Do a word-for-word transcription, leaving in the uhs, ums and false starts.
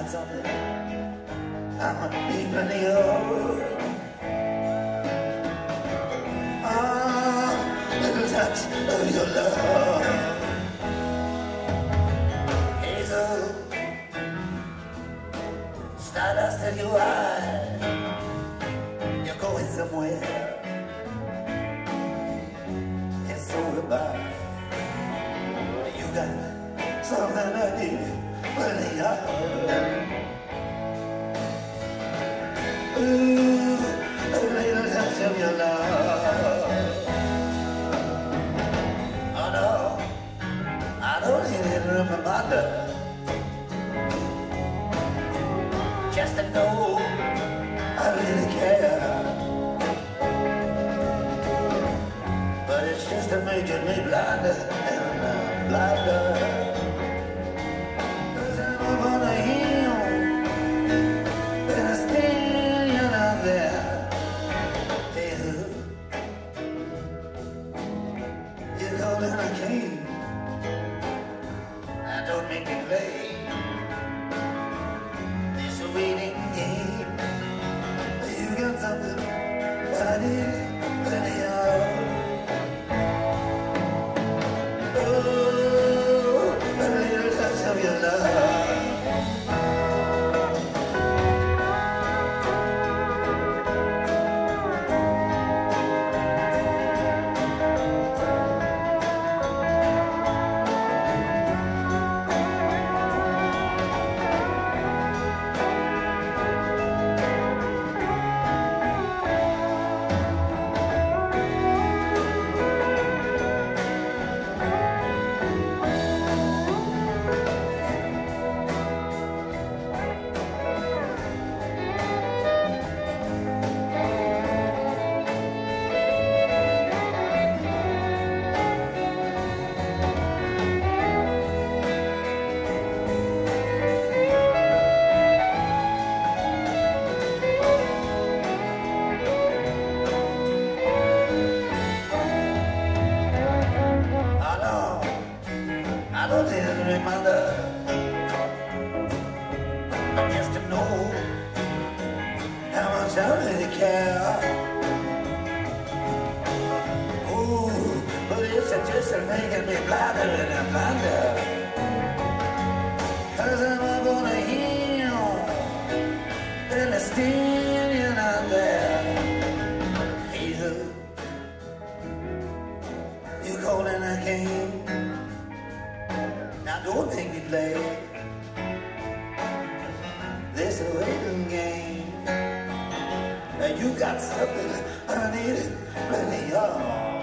something I'm need plenty of. Ah, little touch of your love. Hazel, stardust in your eyes. You're going somewhere. And so am I. You got something I need plenty of. Ooh, a little touch of your love. Oh no, I don't need it to reminder. Just to know I really care. But it's just a making me blinder and uh, blinder. Cause I'm gonna heal. And I stand you out there. Hey, you called and I came. Now don't make me play this waiting game. You got something I need plenty of. Oh, a little touch of your love. I don't need a reminder, but just to know how much I really care. Ooh, but it's just making me blinder and blinder. Cause I'm gonna heal and I'm standing out there. Hazel, you called and I came. Now don't make me play this waiting game. Now you got something I need plenty of.